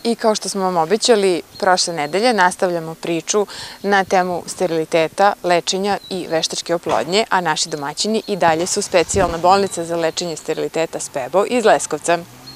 I kao što smo vam obećali, prošle nedelje nastavljamo priču na temu steriliteta, lečenja i veštačke oplodnje, a naši domaćini i dalje su specijalna bolnica za lečenje steriliteta Spebo iz Leskovca.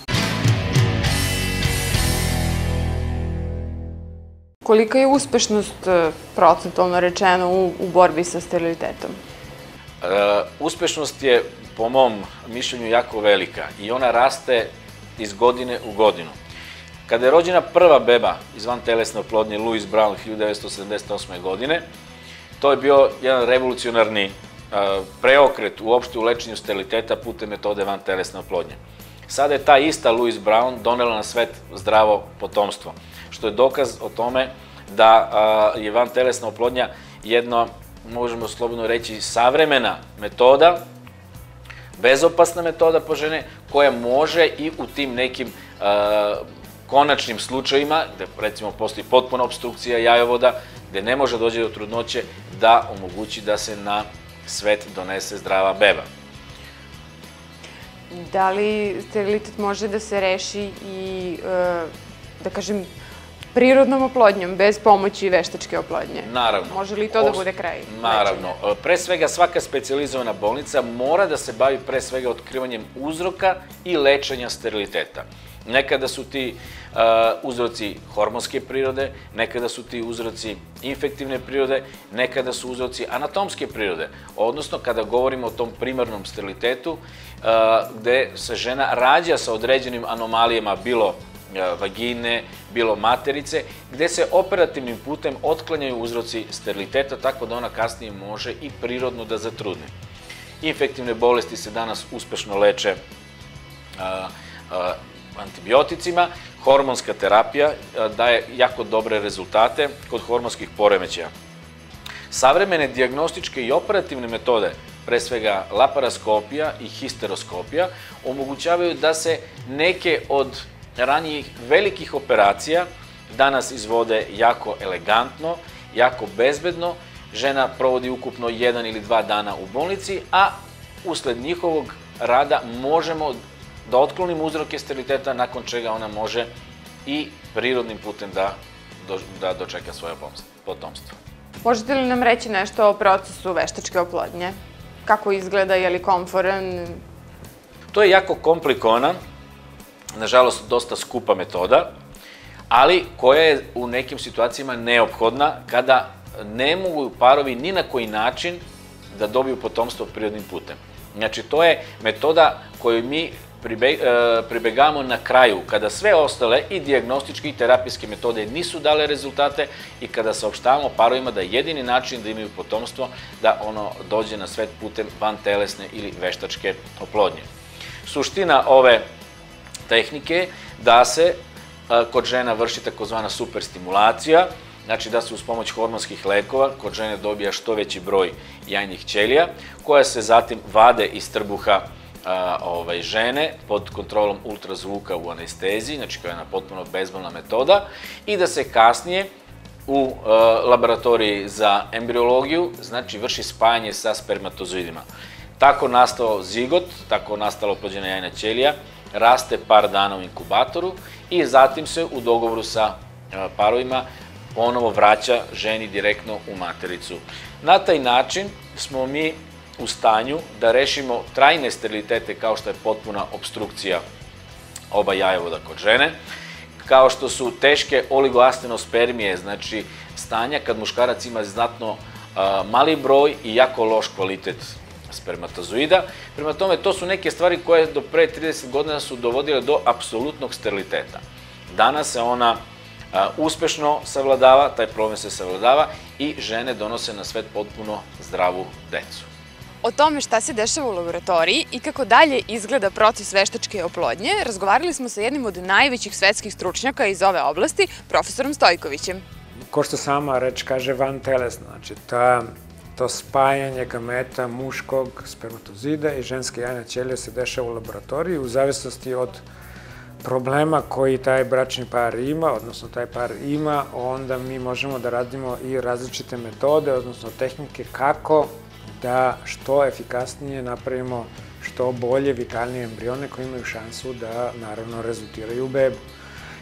Kolika je uspešnost, procentualno rečeno, u borbi sa sterilitetom? Uspešnost je, po mom mišljenju, jako velika i ona raste iz godine u godinu. Kada je rođena prva beba iz vantelesne oplodnje, Louis Brown, 1978. godine, to je bio jedan revolucionarni preokret uopšte u lečenju steriliteta putem metode vantelesne oplodnje. Sada je ta ista Louis Brown donela na svet zdravo potomstvo, što je dokaz o tome da je vantelesna oplodnja jedna, možemo slobodno reći, savremena metoda, bezopasna metoda po žene, koja može i u tim nekim konačnim slučajima, gde recimo postoji potpuna opstrukcija jajovoda, gde ne može doći do trudnoće, da omogući da se na svet donese zdrava beba. Da li sterilitet može da se reši i, da kažem, prirodnom oplodnjom, bez pomoći veštačke oplodnje? Naravno. Može li to da bude kraj lečenja? Naravno. Pre svega, svaka specijalizovana bolnica mora da se bavi pre svega otkrivanjem uzroka i lečenja steriliteta. Nekada su ti uzroci hormonske prirode, nekada su ti uzroci infektivne prirode, nekada su uzroci anatomske prirode. Odnosno, kada govorimo o tom primarnom sterilitetu, gde se žena rađa sa određenim anomalijama, bilo vagine, bilo materice, gde se operativnim putem otklanjaju uzroci steriliteta, tako da ona kasnije može i prirodno da zatrudne. Infektivne bolesti se danas uspešno leče antibioticima, hormonska terapija daje jako dobre rezultate kod hormonskih poremećaja. Savremene dijagnostičke i operativne metode, pre svega laparoskopija i histeroskopija, omogućavaju da se neke od ranijih velikih operacija danas izvode jako elegantno, jako bezbedno. Žena provodi ukupno 1 ili 2 dana u bolnici, a usled njihovog rada možemo da otklonimo uzroke steriliteta, nakon čega ona može i prirodnim putem da dočeka svoje potomstvo. Možete li nam reći nešto o procesu veštačke oplodnje? Kako izgleda, je li komforan? To je jako komplikovana, nažalost dosta skupa metoda, ali koja je u nekim situacijama neophodna kada ne mogu parovi ni na koji način da dobiju potomstvo prirodnim putem. Znači, to je metoda koju mi pribegamo na kraju, kada sve ostale i dijagnostičke i terapijske metode nisu dale rezultate i kada saopštavamo parovima da je jedini način da imaju potomstvo da ono dođe na svet putem vantelesne ili veštačke oplodnje. Suština ove tehnike je da se kod žena vrši takozvana superstimulacija, znači da se uz pomoć hormonskih lekova kod žene dobija što veći broj jajnih ćelija, koja se zatim vade iz trbuha žene pod kontrolom ultrazvuka u anesteziji, znači koja je jedna potpuno bezbolna metoda, i da se kasnije u laboratoriji za embriologiju, znači, vrši spajanje sa spermatozoidima. Tako nastao zigot, tako nastala oplođena jajna ćelija, raste par dana u inkubatoru i zatim se u dogovoru sa parovima ponovo vraća ženi direktno u matericu. Na taj način smo mi u stanju da rešimo trajne sterilitete kao što je potpuna opstrukcija oba jajovoda kod žene, kao što su teške oligoastenospermije, znači stanja kad muškarac ima znatno mali broj i jako loš kvalitet spermatozoida. Prema tome, to su neke stvari koje do pre 30 godina su dovodile do apsolutnog steriliteta. Danas se ona uspešno savladava, taj problem se savladava i žene donose na svet potpuno zdravu decu. O tome šta se dešava u laboratoriji i kako dalje izgleda proces veštačke oplodnje, razgovarali smo sa jednim od najvećih svetskih stručnjaka iz ove oblasti, profesorom Stojkovićem. Ko što sama reč kaže, vantelesna, znači to spajanje gameta muškog spermatozida i ženske jajne ćelije se dešava u laboratoriji u zavisnosti od problema koji taj bračni par ima, odnosno taj par ima, onda mi možemo da radimo i različite metode, odnosno tehnike kako da što efikasnije napravimo što bolje, vitalnije embrione koji imaju šansu da, naravno, rezultiraju u bebu.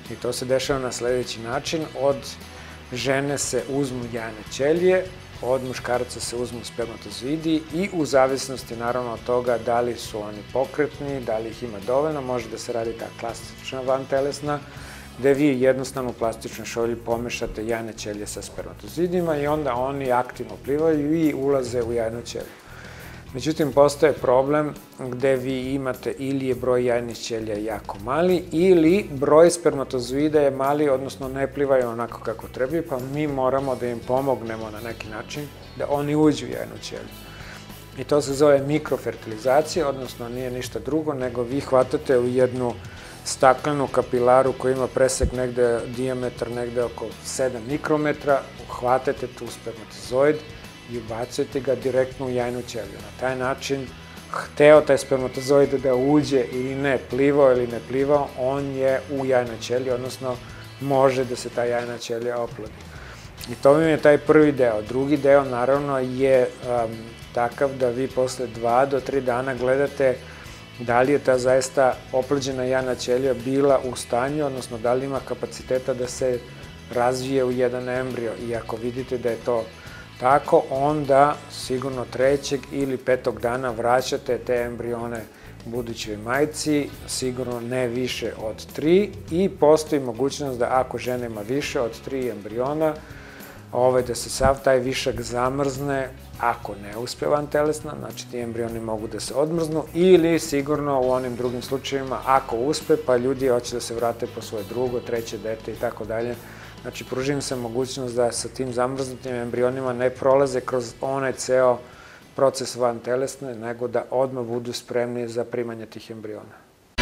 I to se dešava na sledeći način. Od žene se uzmu jajne ćelije, od muškarca se uzmu spermatozoidi i u zavisnosti naravno od toga da li su oni pokretni, da li ih ima dovoljno, može da se radi ta klasična vantelesna, gde vi jednostavno u plastičnoj šolji pomešate jajne ćelije sa spermatozoidima i onda oni aktivno plivaju i ulaze u jajnu ćeliju. Međutim, postoje problem gde vi imate ili je broj jajnih ćelija jako mali ili broj spermatozoida je mali, odnosno ne plivaju onako kako trebaju, pa mi moramo da im pomognemo na neki način da oni uđu u jajnu ćeliju. I to se zove mikrofertilizacija, odnosno nije ništa drugo, nego vi hvatate u jednu staklenu kapilaru koja ima presek negde, dijametar negde oko 7 mikrometra, hvatate tu spermatozoid i ubacujete ga direktno u jajnu ćeliju. Na taj način, hteo taj spermatozoid da uđe ili ne, plivao ili ne plivao, on je u jajnoj ćeliji, odnosno može da se ta jajna ćelija oplodi. I to mi je taj prvi deo. Drugi deo, naravno, je takav da vi posle 2 do 3 dana gledate da li je ta zaista oplođena jajna ćelija bila u stanju, odnosno da li ima kapaciteta da se razvije u jedan embrio. I ako vidite da je to tako, onda sigurno 3. ili 5. dana vraćate te embrione budućoj majci, sigurno ne više od 3 i postoji mogućnost da ako žena ima više od 3 embriona, da se sav taj višak zamrzne ako ne uspe vantelesna, znači ti embrioni mogu da se odmrznu, ili sigurno u onim drugim slučajevima ako uspe, pa ljudi hoće da se vrate po svoje drugo, treće dete i tako dalje. Znači, pruži im se mogućnost da sa tim zamrznutim embrionima ne prolaze kroz onaj ceo proces vantelesne, nego da odmah budu spremni za primanje tih embriona.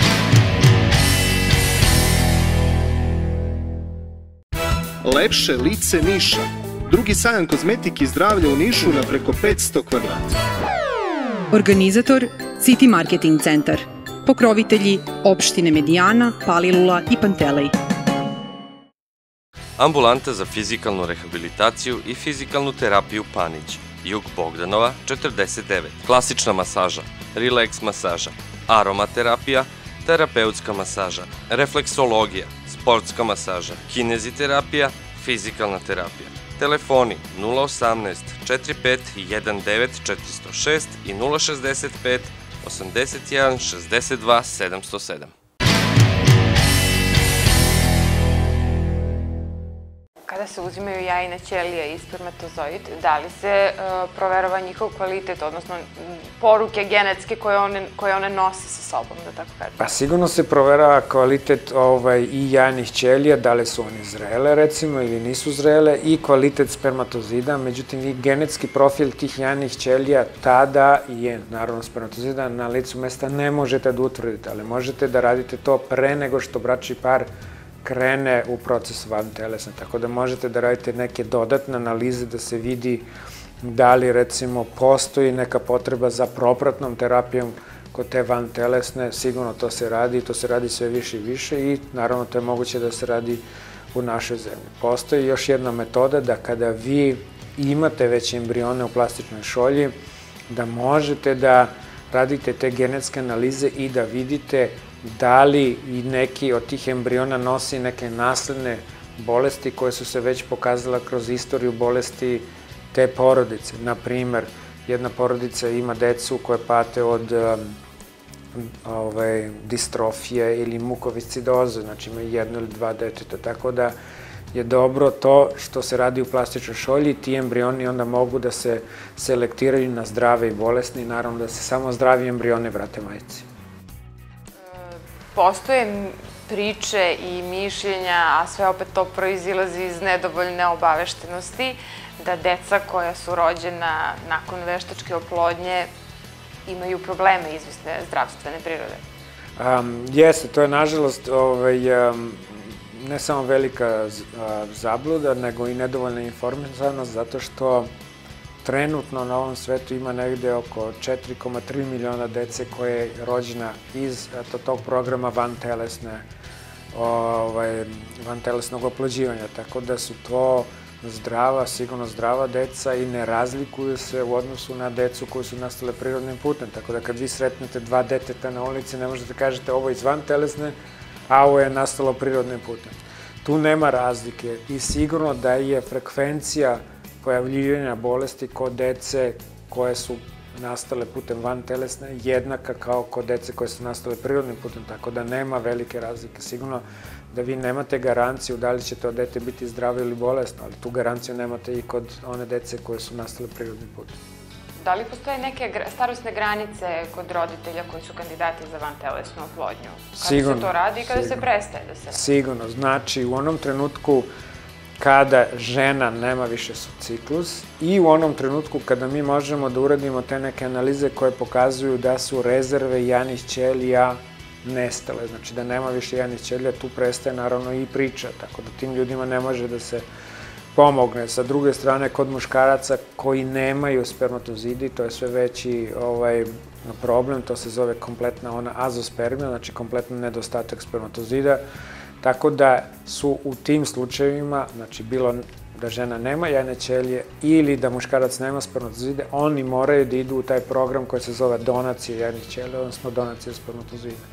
Lepše lice Niša. Drugi sajam kozmetike i zdravlja u Nišu na preko 500 kvadrata. Organizator City Marketing Centar. Pokrovitelji opštine Medijana, Palilula i Pantelej. Ambulanta za fizikalnu rehabilitaciju i fizikalnu terapiju Panić, Jug Bogdanova, 49. Klasična masaža, relax masaža, aromaterapija, terapeutska masaža, refleksologija, sportska masaža, kineziterapija, fizikalna terapija. Telefoni 018 45 19 406 i 065 81 62 707. Kada se uzimaju jajne ćelije i spermatozoid, da li se proverava njihov kvalitet, odnosno poruke genetske koje one nose sa sobom, da tako kažem? Pa sigurno se proverava kvalitet i jajnih ćelija, da li su oni zrele recimo ili nisu zrele, i kvalitet spermatozida, međutim i genetski profil tih jajnih ćelija tada je, naravno spermatozida, na licu mesta ne možete da utvrdite, ali možete da radite to pre nego što bračni par krene u proces vantelesne, tako da možete da radite neke dodatne analize da se vidi da li recimo postoji neka potreba za propratnom terapijom kod te vantelesne, sigurno to se radi i to se radi sve više i više i naravno to je moguće da se radi u našoj zemlji. Postoji još jedna metoda da kada vi imate već embrione u plastičnoj šolji, da možete da radite te genetske analize i da vidite da li i neki od tih embriona nosi neke nasledne bolesti koje su se već pokazala kroz istoriju bolesti te porodice. Naprimer, jedna porodica ima decu koje pate od distrofije ili mukoviscidoze, znači imaju 1 ili 2 deteta, tako da je dobro to što se radi u plastičnoj šolji, ti embrioni onda mogu da se selektiraju na zdrave i bolesne i naravno da se samo zdravi embrioni vrate majci. Postoje priče i mišljenja, a sve opet to proizilazi iz nedovoljne obaveštenosti, da deca koja su rođena nakon veštačke oplodnje imaju probleme izvisne zdravstvene prirode. Jeste, to je nažalost ne samo velika zabluda, nego i nedovoljna informisanost, zato što trenutno na ovom svetu ima negde oko 4,3 miliona dece koje je rođena iz tog programa vantelesnog oplođivanja, tako da su to zdrava, sigurno zdrava deca i ne razlikuju se u odnosu na decu koji su nastale prirodnim putem, tako da kad vi sretnete 2 deteta na ulici ne možete kažete ovo iz vantelesne, a ovo je nastalo prirodnim putem. Tu nema razlike i sigurno da je frekvencija pojavljivanja bolesti kod dece koje su nastale putem vantelesne jednaka kao kod dece koje su nastale prirodnim putem, tako da nema velike razlike. Sigurno da vi nemate garanciju da li će to dete biti zdravo ili bolesno, ali tu garanciju nemate i kod one dece koje su nastale prirodnim putem. Da li postoje neke starosne granice kod roditelja koji su kandidati za vantelesnu oplodnju? Kada se to radi i kada se prestaje da se radi? Sigurno. Znači, u onom trenutku kada žena nema više ciklus i u onom trenutku kada mi možemo da uradimo te neke analize koje pokazuju da su rezerve jajnih ćelija nestale, znači da nema više jajnih ćelija, tu prestaje naravno i priča, tako da tim ljudima ne može da se pomogne. Sa druge strane, kod muškaraca koji nemaju spermatozidi, to je sve veći problem, to se zove kompletna ona azospermija, znači kompletno nedostatak spermatozida, tako da su u tim slučajevima, znači bilo da žena nema jajne ćelije ili da muškarac nema spermatozide, oni moraju da idu u taj program koji se zove donacije jajnih ćelija, odnosno donacije spermatozida.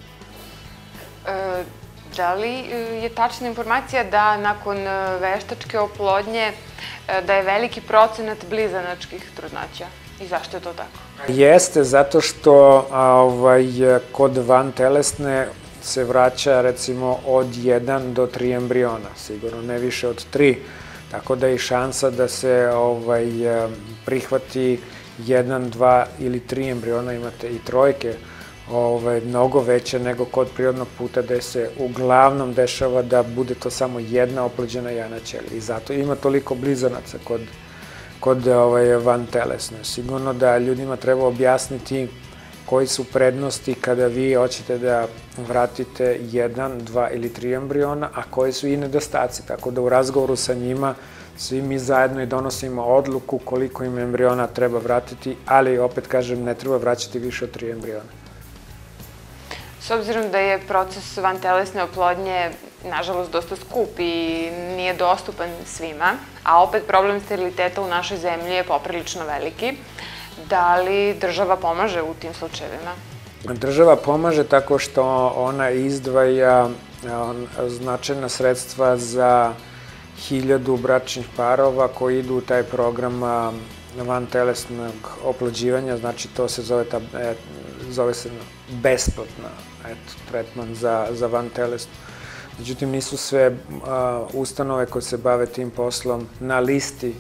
Da li je tačna informacija da nakon veštačke oplodnje da je veliki procenat blizanačkih trudnoća? I zašto je to tako? Jeste, zato što kod vantelesne se vraća recimo od 1 do 3 embriona, sigurno ne više od 3, tako da je i šansa da se prihvati 1, 2 ili 3 embriona, imate i trojke, mnogo veće nego kod prirodnog puta gde se uglavnom dešava da bude to samo jedna oplođena jajna ćelija i zato ima toliko blizanaca kod vantelesne. Sigurno da ljudima treba objasniti koji su prednosti kada vi hoćete da vratite 1, 2 ili 3 embriona, a koji su i nedostaci, tako da u razgovoru sa njima svi mi zajedno i donosimo odluku koliko im embriona treba vratiti, ali opet kažem ne treba vraćati više od 3 embriona. S obzirom da je proces vantelesne oplodnje, nažalost, dosta skup i nije dostupan svima, a opet problem steriliteta u našoj zemlji je poprilično veliki, da li država pomaže u tim slučajevima? Država pomaže tako što ona izdvaja značajna sredstva za 1000 bračnih parova koji idu u taj program vantelesnog oplođivanja, znači to se zove se besplatna tretman za vantelesnu. Međutim, nisu sve ustanove koje se bave tim poslom na listi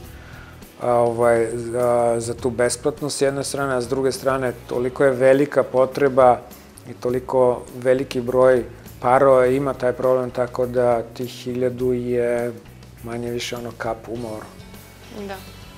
za tu besplatnost s jedne strane, a s druge strane toliko je velika potreba i toliko veliki broj parova ima taj problem, tako da tih 1000 je manje više ono kap u moru. Da.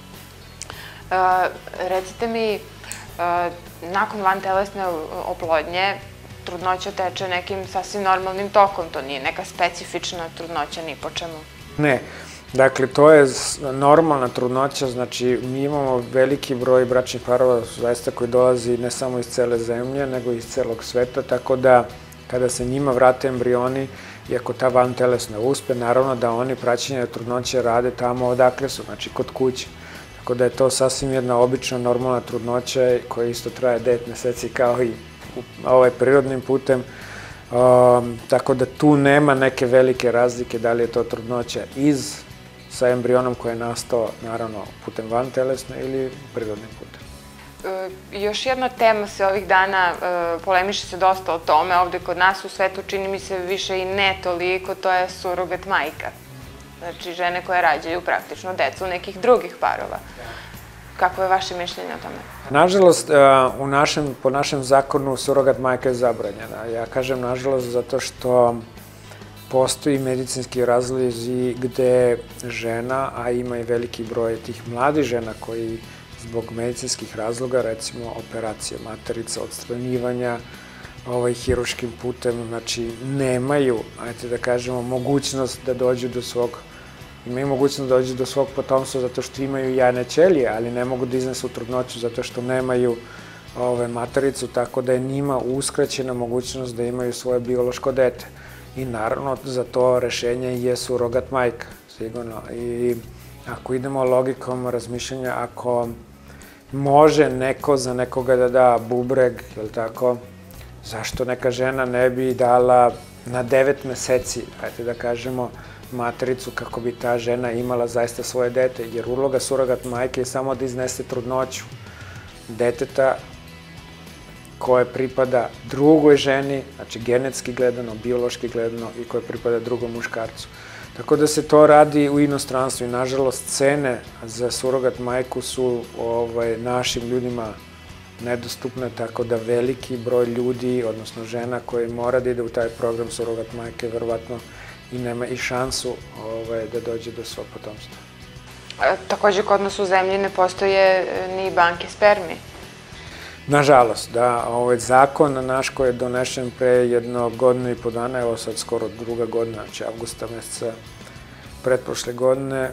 Recite mi, nakon vantelesne oplodnje trudnoća teče nekim sasvim normalnim tokom, to nije neka specifična trudnoća ni po čemu? Ne. Dakle, to je normalna trudnoća, znači mi imamo veliki broj bračnih parova zaista koji dolazi ne samo iz cele zemlje, nego i iz celog sveta, tako da kada se njima vrate embrioni, iako ta vantelesna uspe, naravno da oni praćenje trudnoće rade tamo odakle su, znači kod kuće. Tako da je to sasvim jedna obična, normalna trudnoća koja isto traje 9 meseci kao i prirodnim putem. Tako da tu nema neke velike razlike da li je to trudnoća sa embrionom koji je nastao, naravno, putem vantelesne ili prirodnim putem. Još jedna tema se ovih dana, polemiše se dosta o tome, ovde kod nas u svetu čini mi se više i ne toliko, to je surogat majka. Znači, žene koje rađaju praktično decu nekih drugih parova. Kako je vaše mišljenje o tome? Nažalost, po našem zakonu surogat majka je zabranjena. Ja kažem nažalost zato što postoji medicinski razlozi gde žena, a ima i veliki broj tih mladih žena koji zbog medicinskih razloga, recimo operacije materica, odstranjivanja hiruškim putem, znači nemaju, ajte da kažemo, mogućnost da dođu do svog potomstva zato što imaju jajne ćelije, ali ne mogu da iznesu trudnoću zato što nemaju matericu, tako da je njima uskraćena mogućnost da imaju svoje biološko dete. I naravno za to rešenje je surogat majka, sigurno. I ako idemo logikom razmišljanja, ako može neko za nekoga da da bubreg, jel tako, zašto neka žena ne bi dala na 9 meseci, ajte da kažemo, matericu kako bi ta žena imala zaista svoje dete, jer uloga surogat majke je samo da iznese trudnoću deteta koje pripada drugoj ženi, znači genetski gledano, biološki gledano i koje pripada drugom muškarcu. Tako da se to radi u inostranstvu i nažalost cene za surogat majku su našim ljudima nedostupne, tako da veliki broj ljudi, odnosno žena koji mora da ide u taj program surogat majke, verovatno i nema i šansu da dođe do svog potomstva. Takođe, kod nas u zemlji ne postoje ni banke spermi. Nažalost, da. Zakon naš koji je donešen pre 1 godinu i po dana, evo sad skoro 2. godina, znači avgusta meseca pretprošle godine,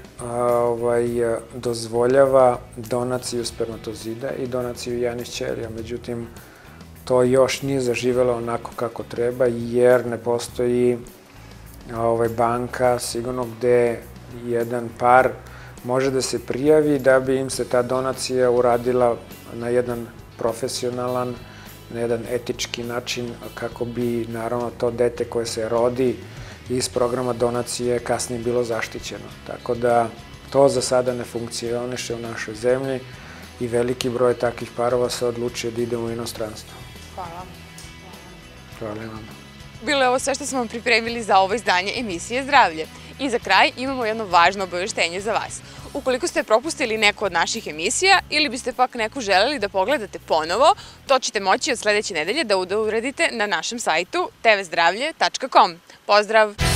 dozvoljava donaciju spermatozida i donaciju jajnih ćelija. Međutim, to još nije zaživelo onako kako treba, jer ne postoji banka sigurno gde jedan par može da se prijavi da bi im se ta donacija uradila na jedan profesionalan, na jedan etički način, kako bi naravno to dete koje se rodi iz programa donacije kasnije bilo zaštićeno. Tako da to za sada ne funkcioniše u našoj zemlji i veliki broj takvih parova se odlučio da ide u inostranstvo. Hvala. Hvala vam. Bilo je ovo sve što smo vam pripremili za ovo izdanje emisije Zdravlje. I za kraj imamo jedno važno obaveštenje za vas. Ukoliko ste propustili neku od naših emisija ili biste pak neku želeli da pogledate ponovo, to ćete moći od sledeće nedelje da uradite na našem sajtu tvzdravlje.com. Pozdrav!